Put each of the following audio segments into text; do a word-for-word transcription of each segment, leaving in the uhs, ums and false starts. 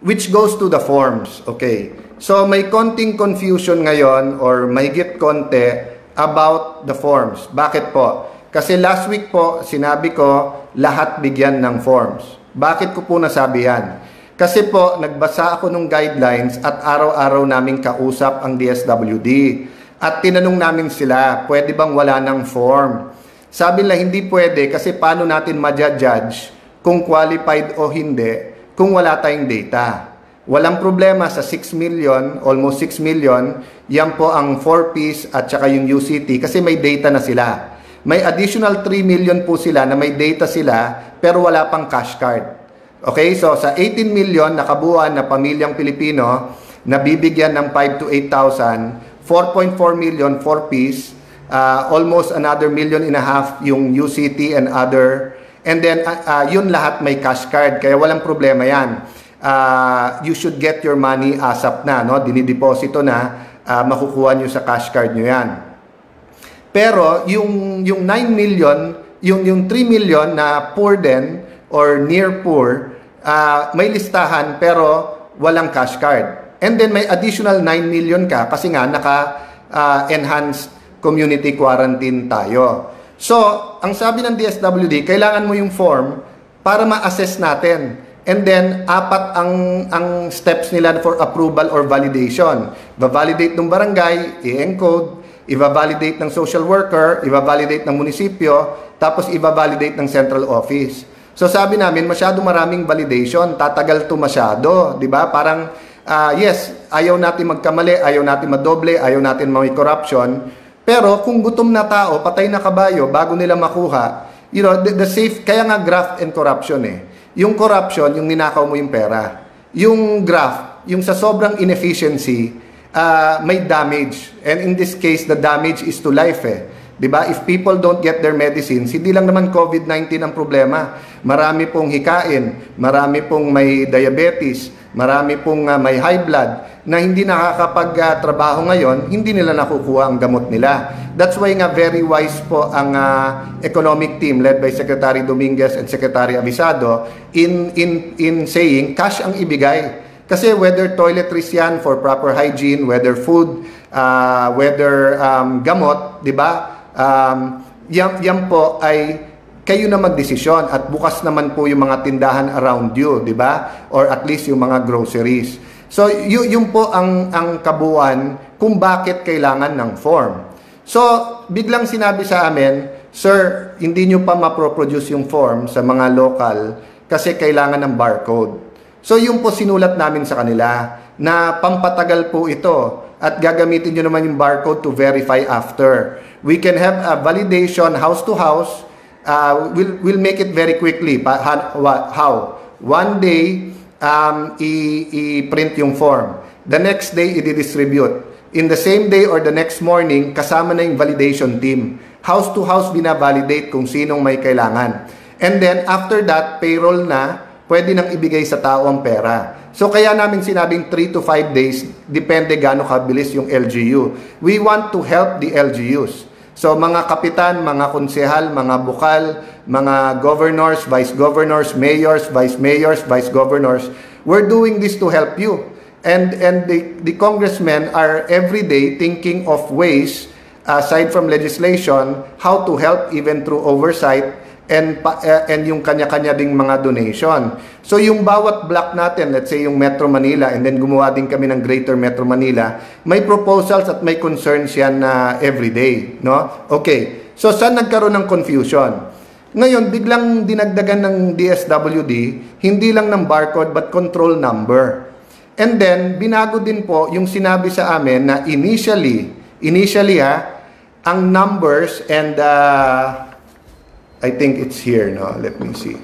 which goes to the forms. Okay. So may konting confusion ngayon or mahigit konti about the forms. Bakit po? Kasi last week po, sinabi ko, lahat bigyan ng forms. Bakit ko po nasabi yan? Kasi po, nagbasa ako ng guidelines at araw-araw naming kausap ang D S W D. At tinanong namin sila, pwede bang wala ng form? Sabi nila, hindi pwede kasi paano natin ma-judge kung qualified o hindi kung wala tayong data. Walang problema sa six million, almost six million, yan po ang four piece at saka yung U C T kasi may data na sila. May additional three million po sila na may data sila pero wala pang cash card. Okay, so sa eighteen million na kabuuan na pamilyang Pilipino na bibigyan ng five to eight thousand, four point four million four piece, uh, almost another million and a half yung U C T and other, and then uh, uh, yun lahat may cash card kaya walang problema yan. Uh, you should get your money ASAP na, no? Dinideposito na, uh, makukuha nyo sa cash card nyo yan. Pero yung yung nine million, yung yung three million na poor din or near poor, uh, may listahan pero walang cash card. And then may additional nine million ka kasi nga naka uh, enhanced community quarantine tayo. So, ang sabi ng D S W D, kailangan mo yung form para ma-assess natin. And then, apat ang, ang steps nila for approval or validation. I-validate ng barangay, i-encode, i-validate ng social worker, i-validate ng munisipyo, tapos i-validate ng central office. So sabi namin, masyado maraming validation, tatagal to masyado, di ba? Parang, uh, yes, ayaw natin magkamali, ayaw natin madoble, ayaw natin may corruption, pero kung gutom na tao, patay na kabayo, bago nila makuha, you know, the, the safe, kaya nga graft and corruption eh. Yung corruption, yung ninakaw mo yung pera. Yung graft, yung sa sobrang inefficiency, uh, may damage. And in this case, the damage is to life eh. Diba? If people don't get their medicines, hindi lang naman COVID nineteen ang problema. Marami pong hikain, marami pong may diabetes, marami pong uh, may high blood na hindi nakakapag-trabaho uh, ngayon, hindi nila nakukuha ang gamot nila. That's why nga very wise po ang uh, economic team led by Secretary Dominguez and Secretary Avisado in, in, in saying cash ang ibigay. Kasi whether toiletries yan for proper hygiene, whether food, uh, whether um, gamot, di ba? Um, yan, yan po ay kayo na magdesisyon at bukas naman po yung mga tindahan around you, di ba? Or at least yung mga groceries. So, y- yun po ang, ang kabuuan kung bakit kailangan ng form. So, biglang sinabi sa amin, sir, hindi nyo pa maproproduce yung form sa mga local kasi kailangan ng barcode. So, yun po sinulat namin sa kanila na pampatagal po ito at gagamitin nyo naman yung barcode to verify after. We can have a validation house to house. Uh, we'll, we'll make it very quickly. Pa, how? One day, um, i-print yung form. The next day, i-distribute. In the same day or the next morning, kasama na yung validation team. House to house, binavalidate kung sinong may kailangan. And then, after that, payroll na, pwede nang ibigay sa tao ang pera. So, kaya namin sinabing three to five days, depende gaano kabilis yung L G U. We want to help the L G Us. So, mga kapitan, mga konsehal, mga bukal, mga governors, vice governors, mayors, vice mayors, vice governors, we're doing this to help you. And, and the, the congressmen are every day thinking of ways, aside from legislation, how to help even through oversight and uh, and yung kanya-kanya ding mga donation. So yung bawat block natin, let's say yung Metro Manila, and then gumawa din kami ng Greater Metro Manila, may proposals at may concerns yan na uh, everyday, no? Okay. So saan nagkaroon ng confusion? Ngayon, biglang dinagdagan ng D S W D, hindi lang ng barcode but control number. And then binago din po yung sinabi sa amin na initially, initially ha, ang numbers and uh, I think it's here, no? Let me see.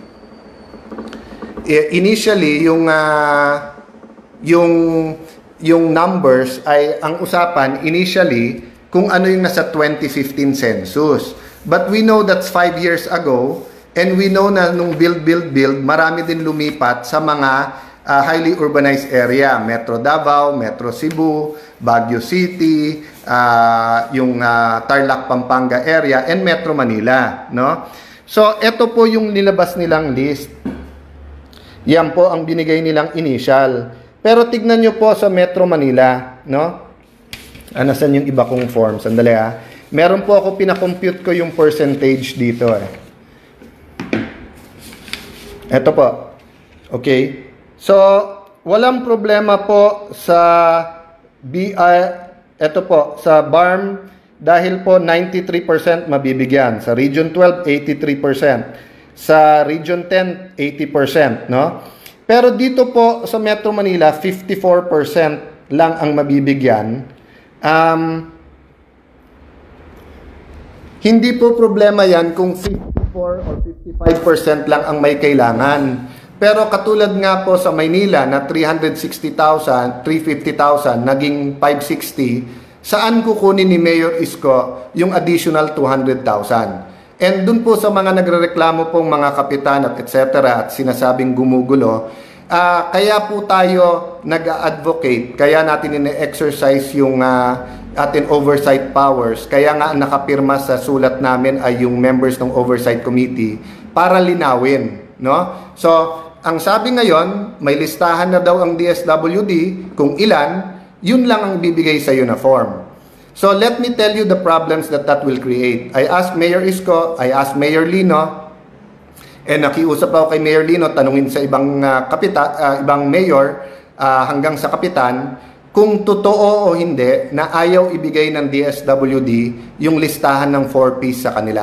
Initially, yung uh, yung yung numbers ay ang usapan initially kung ano yung nasa twenty fifteen census. But we know that's five years ago, and we know na nung build build build, marami din lumipat sa mga uh, highly urbanized area, Metro Davao, Metro Cebu, Baguio City, uh, yung uh, Tarlac Pampanga area, and Metro Manila, no? So, ito po yung nilabas nilang list. Yan po ang binigay nilang initial. Pero tignan nyo po sa Metro Manila, no? Ah, nasan yung iba kong form? Sandali ah. Meron po ako, pinakompute ko yung percentage dito eh. Ito po. Okay? So, walang problema po sa B I, ito po, sa B A R M, dahil po ninety-three percent mabibigyan. Sa Region twelve, eighty-three percent. Sa Region ten, eighty percent, no? Pero dito po sa Metro Manila, fifty-four percent lang ang mabibigyan. Um, hindi po problema yan kung fifty-four or fifty-five percent lang ang may kailangan. Pero katulad nga po sa Maynila na three hundred sixty thousand, three hundred fifty thousand, naging five hundred sixty, saan kukunin ni Mayor Isko yung additional two hundred thousand? And dun po sa mga nagrereklamo pong mga kapitan at et cetera at sinasabing gumugulo, uh, kaya po tayo nag-advocate, kaya natin ine-exercise yung uh, atin oversight powers, kaya nga nakapirma sa sulat namin ay yung members ng Oversight Committee para linawin, no? So, ang sabi ngayon, may listahan na daw ang D S W D kung ilan, yun lang ang bibigay sa uniform. So let me tell you the problems that that will create. I asked Mayor Isko, I asked Mayor Lino, and nakiusap ako kay Mayor Lino, tanungin sa ibang uh, kapita, uh, ibang mayor uh, hanggang sa kapitan, kung totoo o hindi na ayaw ibigay ng D S W D yung listahan ng four piece sa kanila.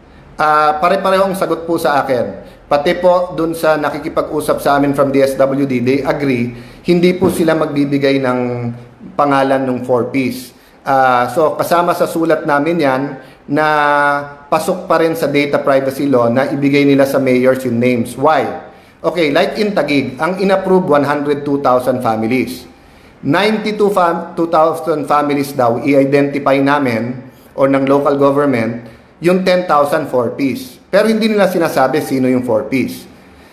Uh, pare-parehong sagot po sa akin. Pati po dun sa nakikipag-usap sa amin from D S W D, they agree, hindi po sila magbibigay ng pangalan ng four piece. Uh, so kasama sa sulat namin yan na pasok pa rin sa data privacy law na ibigay nila sa mayors yung names. Why? Okay, like in Taguig, ang inapprove one hundred two thousand families. ninety-two thousand families daw i-identify namin or ng local government yung ten thousand four piece. Pero hindi nila sinasabi sino yung four piece.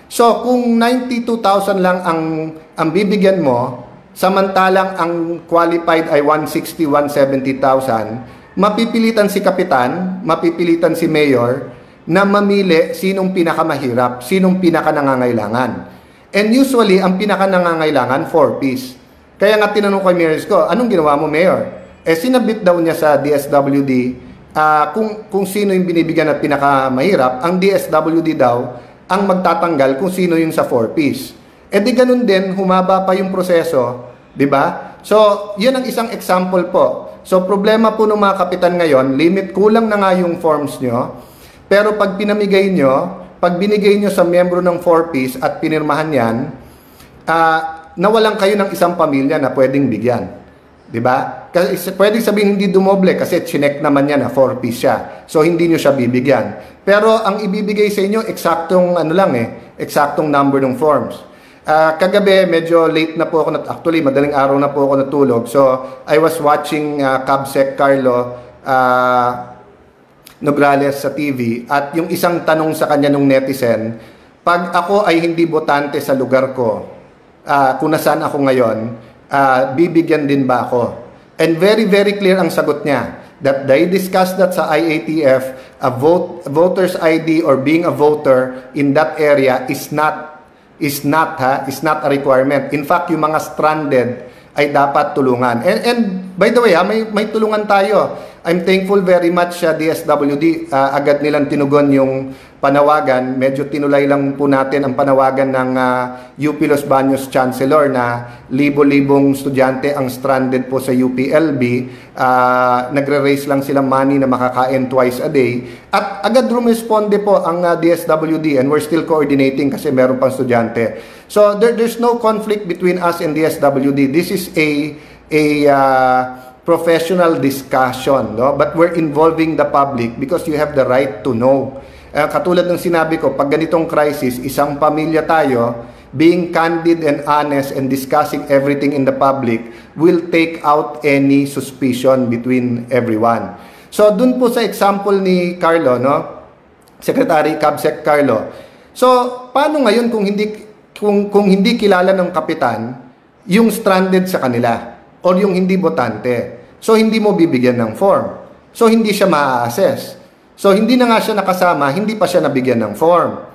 So kung ninety-two thousand lang ang ang bibigyan mo, samantalang ang qualified ay one sixty, one seventy thousand, mapipilitan si kapitan, mapipilitan si mayor na mamili sinong pinakamahirap, sinong pinakanangangailangan. And usually, ang pinakanangangailangan, four piece. Kaya nga tinanong ko kay Mayor Isko, anong ginawa mo, Mayor? Eh, sinabit daw niya sa D S W D uh, kung, kung sino yung binibigyan at pinakamahirap, ang D S W D daw ang magtatanggal kung sino yung sa four piece. Eh di ganun din, humaba pa yung proseso, di ba? So, yun ang isang example po. So, problema po ng mga kapitan ngayon, limit, kulang na nga yung forms nyo, pero pag pinamigay nyo, pag binigay nyo sa miyembro ng four piece at pinirmahan yan, uh, nawalan kayo ng isang pamilya na pwedeng bigyan. Di ba? Kasi pwedeng sabihin hindi dumoble kasi chinek naman yan na four piece siya. So, hindi nyo siya bibigyan. Pero ang ibibigay sa inyo, eksaktong ano lang eh, eksaktong number ng forms. Uh, kagabi, medyo late na po ako, nat actually madaling araw na po ako natulog. So, I was watching uh, Cabsec Carlo uh, Nograles sa T V at yung isang tanong sa kanya nung netizen, pag ako ay hindi botante sa lugar ko, uh, kung nasaan ako ngayon, uh, bibigyan din ba ako? And very, very clear ang sagot niya that they discussed that sa I A T F, a vote, voter's I D or being a voter in that area is not is not ha, is not a requirement. In fact, yung mga stranded ay dapat tulungan. And, and by the way, ha, may, may tulungan tayo. I'm thankful very much sa D S W D. Uh, agad nilang tinugon yung panawagan. Medyo tinulay lang po natin ang panawagan ng uh, U P Los Baños Chancellor na libo-libong estudyante ang stranded po sa U P L B. Uh, nagre-raise lang silang money na makakain twice a day. At agad rumisponde po ang uh, D S W D and we're still coordinating kasi meron pang estudyante. So there, there's no conflict between us and D S W D. This is a a uh, professional discussion, no? But we're involving the public because you have the right to know. Uh, katulad ng sinabi ko, pag ganitong crisis, isang pamilya tayo, being candid and honest and discussing everything in the public will take out any suspicion between everyone. So, dun po sa example ni Carlo, no? Secretary Cabsec Carlo. So, paano ngayon kung hindi kung, kung hindi kilala ng kapitan yung stranded sa kanila or yung hindi botante? So, hindi mo bibigyan ng form. So, hindi siya ma-assess. So, hindi na nga siya nakasama, hindi pa siya nabigyan ng form.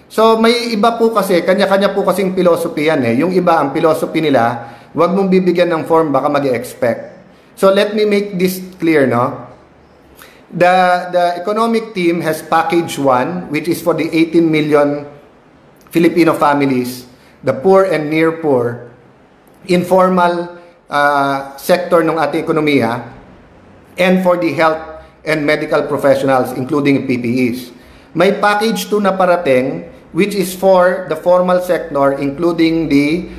So may iba po kasi, kanya-kanya po kasing philosophy yan eh. Yung iba, ang philosophy nila, wag mong bibigyan ng form, baka mag-expect. So let me make this clear, no? The, the economic team has package one, which is for the eighteen million Filipino families, the poor and near poor, informal uh, sector ng ating ekonomiya, and for the health and medical professionals, including P P Es. May package two na parating, which is for the formal sector, including the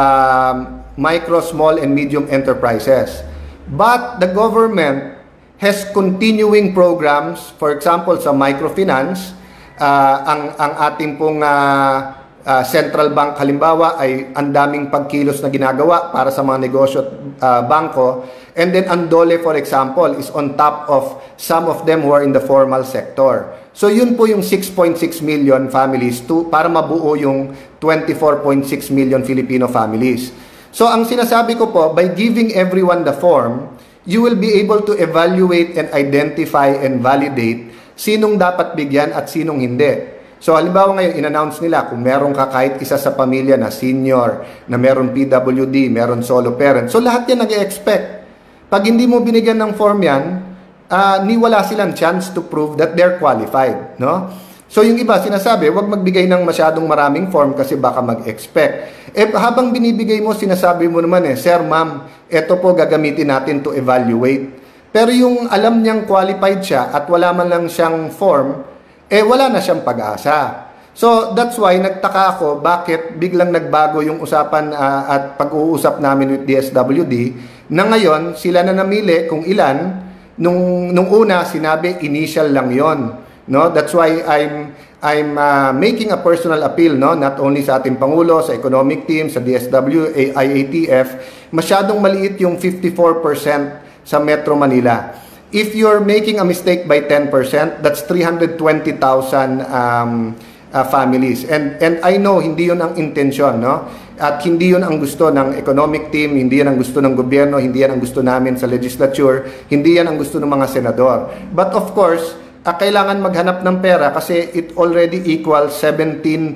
um, micro, small, and medium enterprises. But the government has continuing programs, for example, sa microfinance, uh, ang, ang ating pong uh, uh, central bank halimbawa ay ang daming pagkilos na ginagawa para sa mga negosyo at uh, bangko. And then Andole, for example, is on top of some of them who are in the formal sector. So yun po yung six point six million families to, para mabuo yung twenty-four point six million Filipino families. So ang sinasabi ko po, by giving everyone the form, you will be able to evaluate and identify and validate sinong dapat bigyan at sinong hindi. So halimbawa ngayon, in-announce nila kung meron ka kahit isa sa pamilya na senior, na meron P W D, meron solo parent. So lahat yan nag-e-expect. Pag hindi mo binigyan ng form yan, uh, ni wala silang chance to prove that they're qualified, no? So yung iba sinasabi, wag magbigay ng masyadong maraming form kasi baka mag-expect. Eh habang binibigay mo, sinasabi mo naman eh, Sir, Ma'am, eto po gagamitin natin to evaluate. Pero yung alam niyang qualified siya at wala man lang siyang form, eh wala na siyang pag-asa. So that's why nagtaka ako bakit biglang nagbago yung usapan uh, at pag-uusap namin with D S W D na ngayon sila na namili kung ilan. Nung, nung una sinabi initial lang yon, no? That's why I'm I'm uh, making a personal appeal, no, not only sa ating Pangulo, sa economic team, sa D S W, I A T F, masyadong maliit yung fifty-four percent sa Metro Manila. If you're making a mistake by ten percent, that's three hundred twenty thousand um, uh, families. And and I know hindi 'yun ang intensyon, no? At hindi 'yun ang gusto ng economic team, hindi 'yan ang gusto ng gobyerno, hindi 'yan ang gusto namin sa legislature, hindi 'yan ang gusto ng mga senador. But of course, uh, kailangan maghanap ng pera kasi it already equals seventeen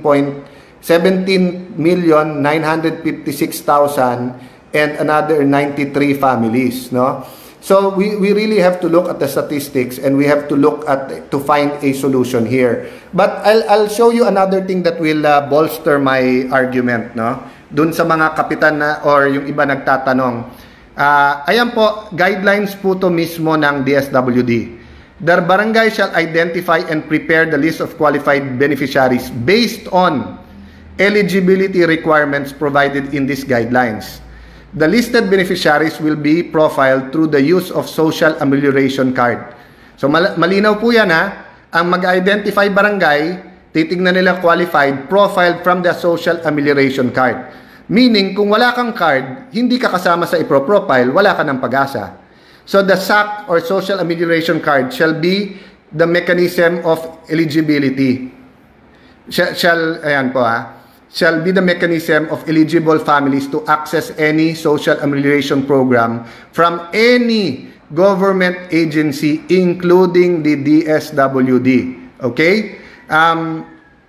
million nine hundred fifty-six thousand and another ninety-three families, no? So we, we really have to look at the statistics and we have to look at to find a solution here. But I'll, I'll show you another thing that will uh, bolster my argument, no? Dun sa mga kapitan na or yung iba nagtatanong. Uh, ayan po, guidelines po to mismo ng D S W D. The barangay shall identify and prepare the list of qualified beneficiaries based on eligibility requirements provided in these guidelines. The listed beneficiaries will be profiled through the use of social amelioration card. So mal malinaw po yan ha. Ang mag-identify barangay, titignan nila qualified, profiled from the social amelioration card. Meaning, kung wala kang card, hindi ka kasama sa i-profile, wala ka ng pag-asa. So the S A C or social amelioration card shall be the mechanism of eligibility. Shall, shall ayan po ha. Shall be the mechanism of eligible families to access any social amelioration program from any government agency, including the D S W D. Okay? Um,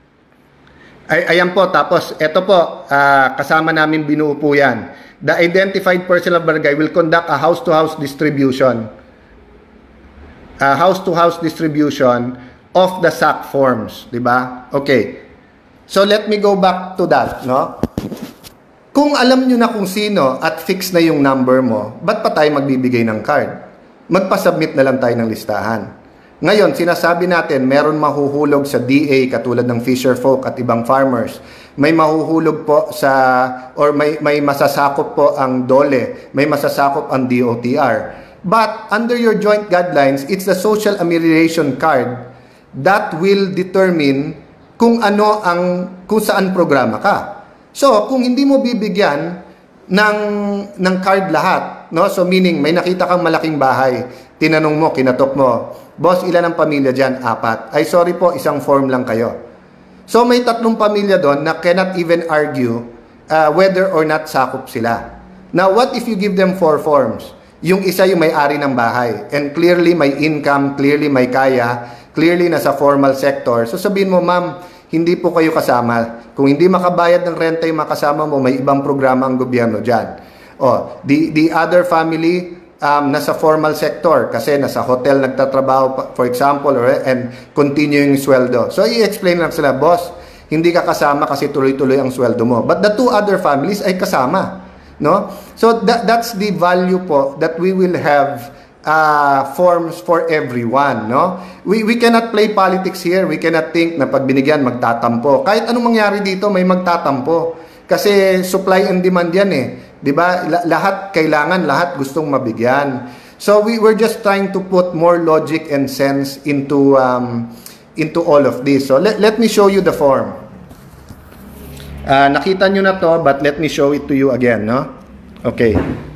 ay, ayan po, tapos ito po, uh, kasama namin binuo po yan. The identified person of barangay will conduct a house-to-house distribution. A house-to-house distribution of the S A C forms. Diba? Okay. So let me go back to that, no? Kung alam nyo na kung sino at fix na yung number mo, ba't pa tayo magbibigay ng card? Magpa-submit na lang tayo ng listahan. Ngayon, sinasabi natin, meron mahuhulog sa D A katulad ng fisher folk at ibang farmers. May mahuhulog po sa, or may, may masasakop po ang DOLE, may masasakop ang D O T R. But under your joint guidelines, it's the social amelioration card that will determine kung ano ang kung saan programa ka. So, kung hindi mo bibigyan ng ng card lahat, no? So meaning may nakita kang malaking bahay, tinanong mo, kinatok mo, boss, ilan ang pamilya diyan? Apat. Ay sorry po, isang form lang kayo. So may tatlong pamilya doon na cannot even argue uh, whether or not sakop sila. Now, what if you give them four forms? Yung isa yung may-ari ng bahay and clearly may income, clearly may kaya, clearly nasa formal sector. So sabihin mo, ma'am, hindi po kayo kasama. Kung hindi makabayad ng renta yung mga kasama mo, may ibang programa ang gobyerno dyan. Oh, the, the other family, um, nasa formal sector, kasi nasa hotel nagtatrabaho, for example, or, and continuing sweldo. So, i-explain lang sila, boss, hindi ka kasama kasi tuloy-tuloy ang sweldo mo. But the two other families ay kasama. No? So, that, that's the value po that we will have uh, forms for everyone. No? We, we cannot play politics here. We cannot think na pag binigyan, magtatampo. Kahit anong mangyari dito, may magtatampo. Kasi supply and demand yan eh. Diba? Lahat kailangan, lahat gustong mabigyan. So, we were just trying to put more logic and sense into, um, into all of this. So, let, let me show you the form. Uh, nakita nyo na to, but let me show it to you again, no? Okay.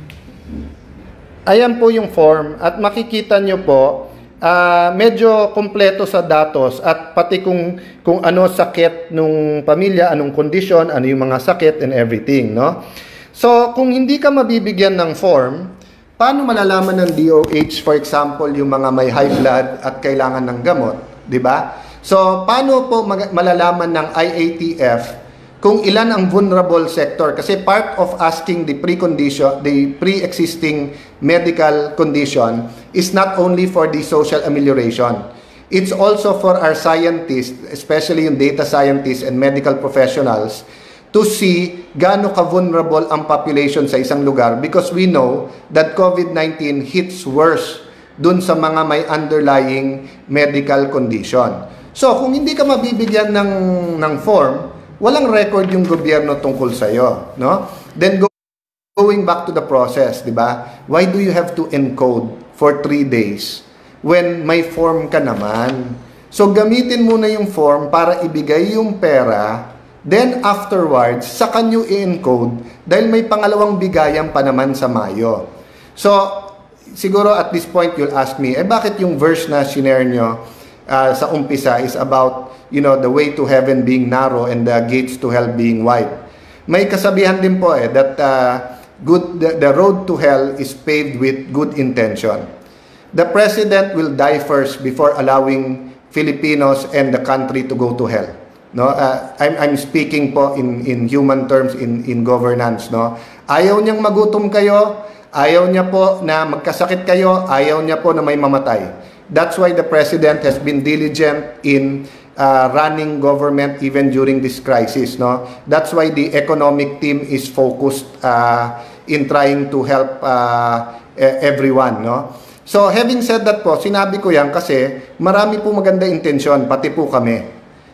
Ayan po yung form, at makikita nyo po, uh, medyo kompleto sa datos, at pati kung, kung ano sakit nung pamilya, anong kondisyon, ano yung mga sakit, and everything, no? So, kung hindi ka mabibigyan ng form, paano malalaman ng D O H, for example, yung mga may high blood at kailangan ng gamot, di ba? So, paano po malalaman ng I A T F kung ilan ang vulnerable sector? Kasi part of asking the precondition, the pre-existing medical condition is not only for the social amelioration. It's also for our scientists, especially yung data scientists and medical professionals, to see gaano ka-vulnerable ang population sa isang lugar, because we know that COVID nineteen hits worse dun sa mga may underlying medical condition. So, kung hindi ka mabibigyan ng, ng form, walang record yung gobyerno tungkol sa'yo, no? Then, go, going back to the process, di ba? Why do you have to encode for three days when may form ka naman? So, gamitin muna yung form para ibigay yung pera, then afterwards, saka nyo i-encode dahil may pangalawang bigayan pa naman sa Mayo. So, siguro at this point, you'll ask me, eh bakit yung verse na sinare nyo uh, sa umpisa is about, you know, the way to heaven being narrow and the gates to hell being wide? May kasabihan din po eh, that uh, good, the, the road to hell is paved with good intention. The president will die first before allowing Filipinos and the country to go to hell. No, uh, I'm, I'm speaking po in, in human terms, in, in governance. No? Ayaw niyang magutom kayo, ayaw niya po na magkasakit kayo, ayaw niya po na may mamatay. That's why the president has been diligent in Uh, running government even during this crisis, no? That's why the economic team is focused uh, in trying to help uh, everyone, no? So, having said that po, sinabi ko yan kasi marami po maganda intensyon, pati po kami.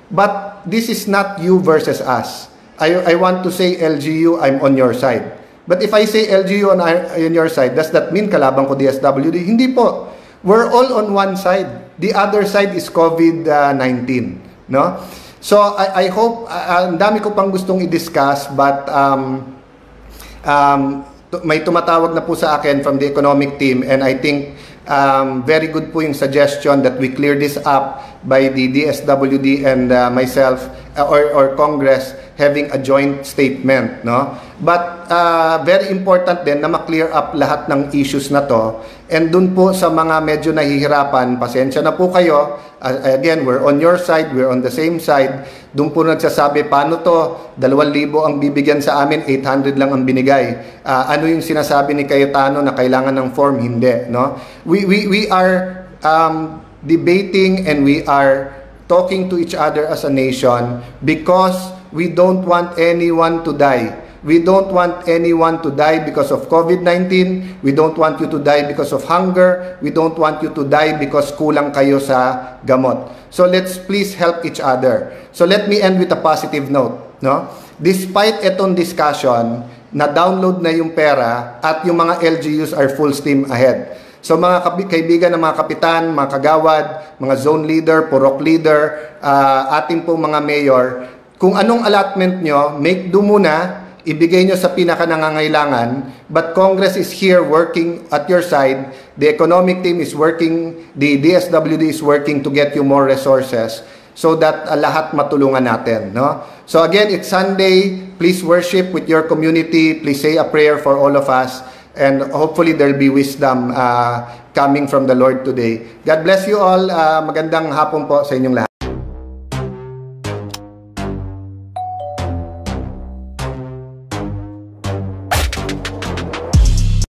But this is not you versus us. I, I want to say L G U, I'm on your side. But if I say L G U on, on your side, does that mean kalaban ko D S W D? Hindi po. We're all on one side. The other side is COVID nineteen, no? So I, I hope, uh, ang dami ko pang gustong i-discuss, but um, um, may tumatawag na po sa akin from the economic team, and I think um, very good po yung suggestion that we clear this up by the D S W D and uh, myself uh, or, or Congress having a joint statement, no? But uh, very important din na ma-clear up lahat ng issues na to. And dun po sa mga medyo nahihirapan, pasensya na po kayo. Uh, again, we're on your side, we're on the same side. Dun po nagsasabi, paano to? Dalawang libo ang bibigyan sa amin, eight hundred lang ang binigay. Uh, ano yung sinasabi ni Cayetano na kailangan ng form? Hindi, no? We, we, we are um, debating and we are talking to each other as a nation because we don't want anyone to die. We don't want anyone to die because of COVID nineteen. We don't want you to die because of hunger. We don't want you to die because kulang kayo sa gamot. So let's please help each other. So let me end with a positive note, no? Despite etong discussion, na-download na yung pera at yung mga L G Us are full steam ahead. So mga kaibigan ng mga kapitan, mga kagawad, mga zone leader, purok leader, uh, ating po mga mayor, kung anong allotment nyo, make do muna, ibigay nyo sa pinaka-nangangailangan, but Congress is here working at your side, the economic team is working, the D S W D is working to get you more resources so that uh, lahat matulungan natin, no? So again, it's Sunday, please worship with your community, please say a prayer for all of us, and hopefully there'll be wisdom uh, coming from the Lord today. God bless you all, uh, magandang hapon po sa inyong lahat.